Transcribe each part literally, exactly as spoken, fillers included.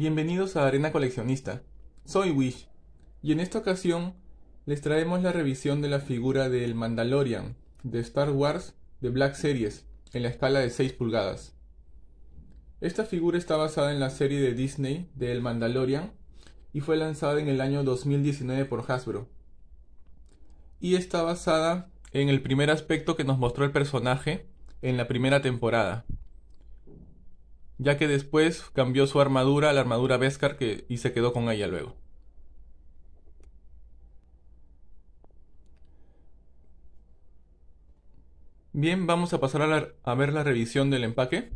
Bienvenidos a Arena Coleccionista. Soy Wish, y en esta ocasión les traemos la revisión de la figura del Mandalorian de Star Wars de Black Series en la escala de seis pulgadas. Esta figura está basada en la serie de Disney de El Mandalorian y fue lanzada en el año dos mil diecinueve por Hasbro. Y está basada en el primer aspecto que nos mostró el personaje en la primera temporada, ya que después cambió su armadura a la armadura Beskar que, y se quedó con ella luego. Bien, vamos a pasar a, la, a ver la revisión del empaque.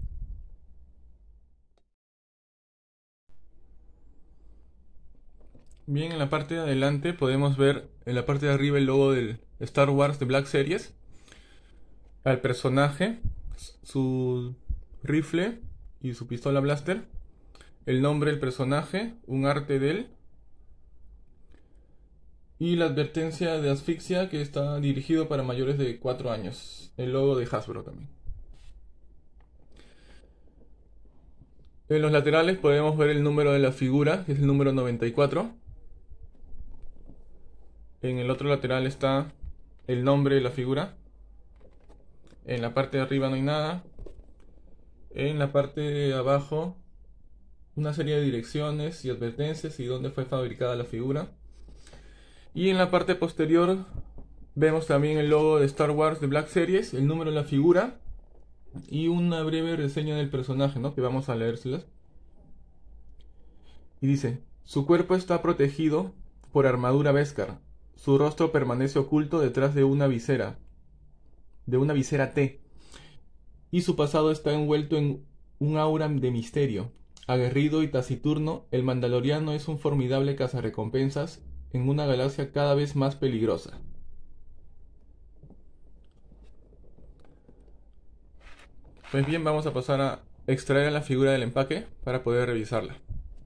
Bien, en la parte de adelante podemos ver en la parte de arriba el logo del Star Wars de Black Series, al personaje, su rifle y su pistola blaster, el nombre del personaje, un arte de él y la advertencia de asfixia que está dirigido para mayores de cuatro años, el logo de Hasbro también. En los laterales podemos ver el número de la figura, que es el número noventa y cuatro. En el otro lateral está el nombre de la figura. En la parte de arriba no hay nada. En la parte de abajo una serie de direcciones y advertencias y dónde fue fabricada la figura. Y en la parte posterior vemos también el logo de Star Wars de Black Series, el número de la figura y una breve reseña del personaje, ¿no? Que vamos a leérselas. Y dice: su cuerpo está protegido por armadura Beskar. Su rostro permanece oculto detrás de una visera, de una visera T, y su pasado está envuelto en un aura de misterio. Aguerrido y taciturno, el Mandaloriano es un formidable cazarrecompensas en una galaxia cada vez más peligrosa. Pues bien, vamos a pasar a extraer la figura del empaque para poder revisarla.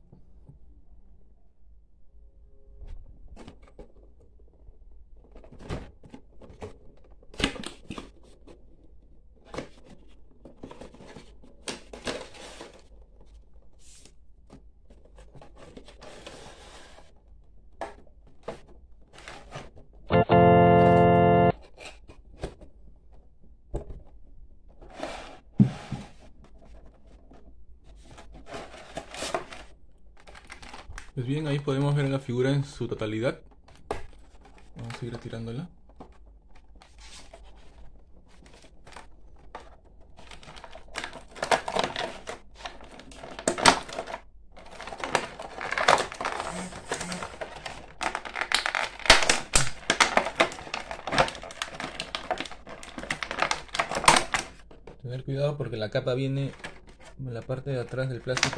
Pues bien, ahí podemos ver la figura en su totalidad. Vamos a ir retirándola. Tener cuidado porque la capa viene en la parte de atrás del plástico.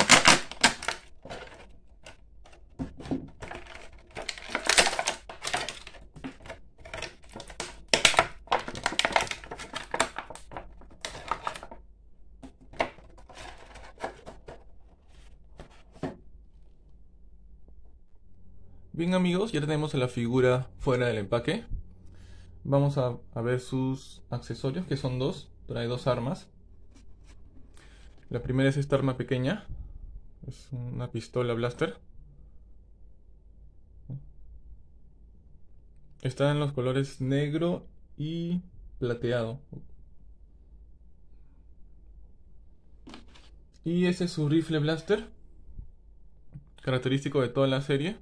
Bien amigos, ya tenemos a la figura fuera del empaque. Vamos a, a ver sus accesorios, que son dos. Trae dos armas. La primera es esta arma pequeña. Es una pistola blaster. Está en los colores negro y plateado. Y ese es su rifle blaster, característico de toda la serie.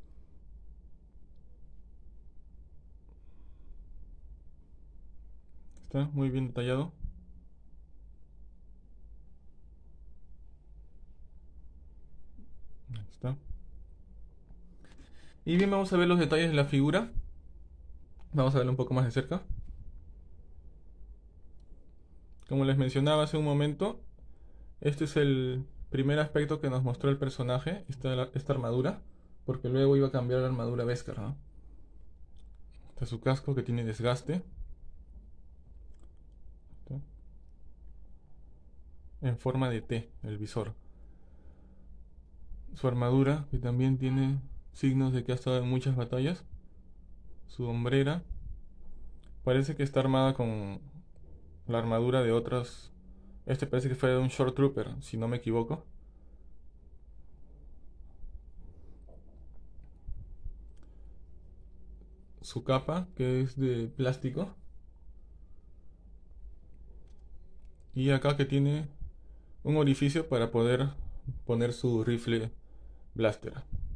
Está muy bien detallado. Ahí está. Y bien, vamos a ver los detalles de la figura. Vamos a verlo un poco más de cerca. Como les mencionaba hace un momento, este es el primer aspecto que nos mostró el personaje, esta, esta armadura, porque luego iba a cambiar la armadura Beskar, ¿no? Este es su casco que tiene desgaste. En forma de T, el visor. Su armadura, que también tiene signos de que ha estado en muchas batallas. Su hombrera. Parece que está armada con la armadura de otros. Este parece que fue de un Short Trooper, si no me equivoco. su capa, que es de plástico. Y acá que tiene un orificio para poder poner su rifle blaster.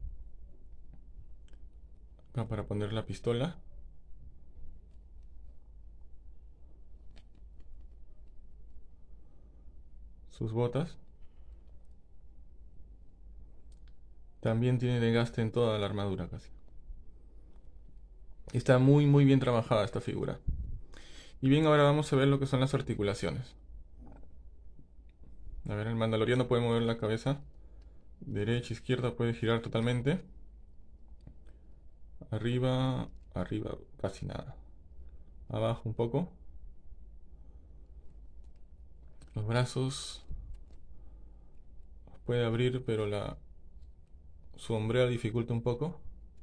Acá para poner la pistola. Sus botas. También tiene desgaste en toda la armadura casi. Está muy muy bien trabajada esta figura. Y bien, ahora vamos a ver lo que son las articulaciones. A ver, el mandaloriano puede mover la cabeza. Derecha, izquierda, puede girar totalmente. Arriba, arriba, casi nada. Abajo un poco. Los brazos puede abrir, pero la su hombrera dificulta un poco.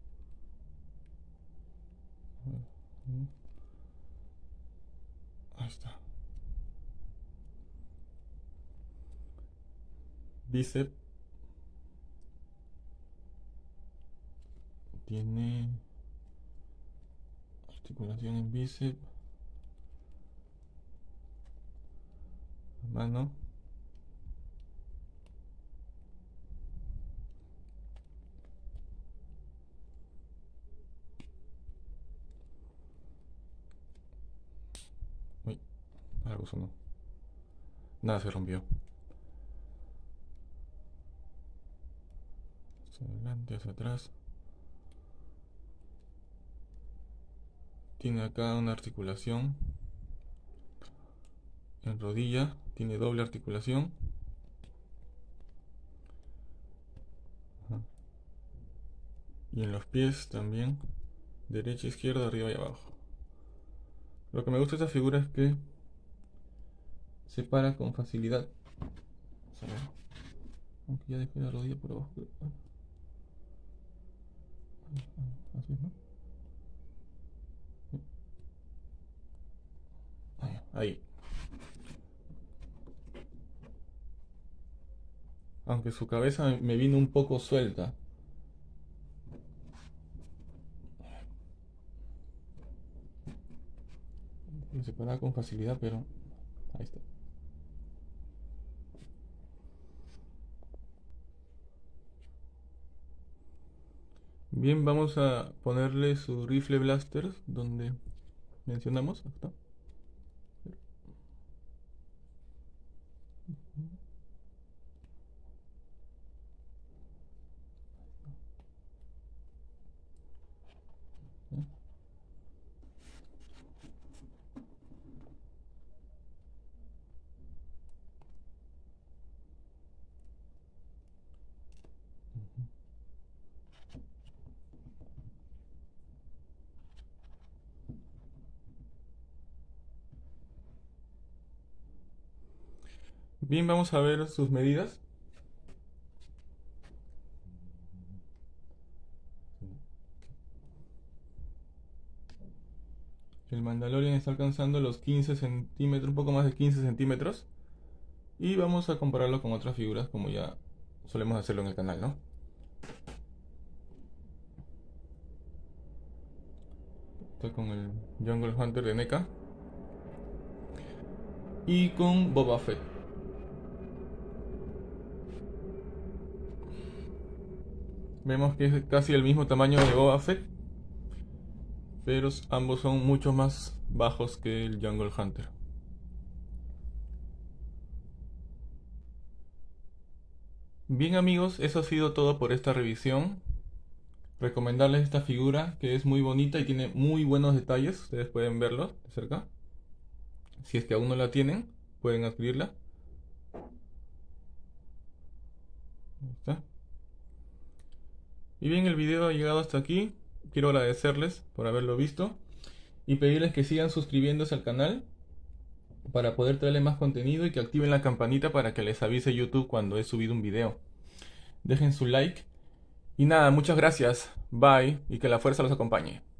Ahí está. Bíceps. Tiene articulación en bíceps. Mano. Uy, algo sonó. Nada se rompió. Hacia adelante, hacia atrás. Tiene acá una articulación en rodilla, tiene doble articulación. Ajá. Y en los pies también, derecha, izquierda, arriba y abajo. Lo que me gusta de esta figura es que se para con facilidad. Vamos a ver. Aunque ya dejé la rodilla por abajo. Así es, ¿no? Ahí. Aunque su cabeza me vino un poco suelta. Se para con facilidad, pero ahí está. Bien, vamos a ponerle su rifle blaster donde mencionamos. Acá. Bien, vamos a ver sus medidas. El Mandalorian está alcanzando los quince centímetros, un poco más de quince centímetros. Y vamos a compararlo con otras figuras como ya solemos hacerlo en el canal, ¿no? Estoy con el Jungle Hunter de NECA. Y con Boba Fett. Vemos que es casi el mismo tamaño de Boba Fett, pero ambos son mucho más bajos que el Jungle Hunter. Bien amigos, eso ha sido todo por esta revisión. Recomendarles esta figura que es muy bonita y tiene muy buenos detalles. Ustedes pueden verlo de cerca. Si es que aún no la tienen, pueden adquirirla. Ahí está. Y bien, el video ha llegado hasta aquí. Quiero agradecerles por haberlo visto y pedirles que sigan suscribiéndose al canal para poder traerle más contenido y que activen la campanita para que les avise YouTube cuando he subido un video. Dejen su like y nada, muchas gracias, bye y que la fuerza los acompañe.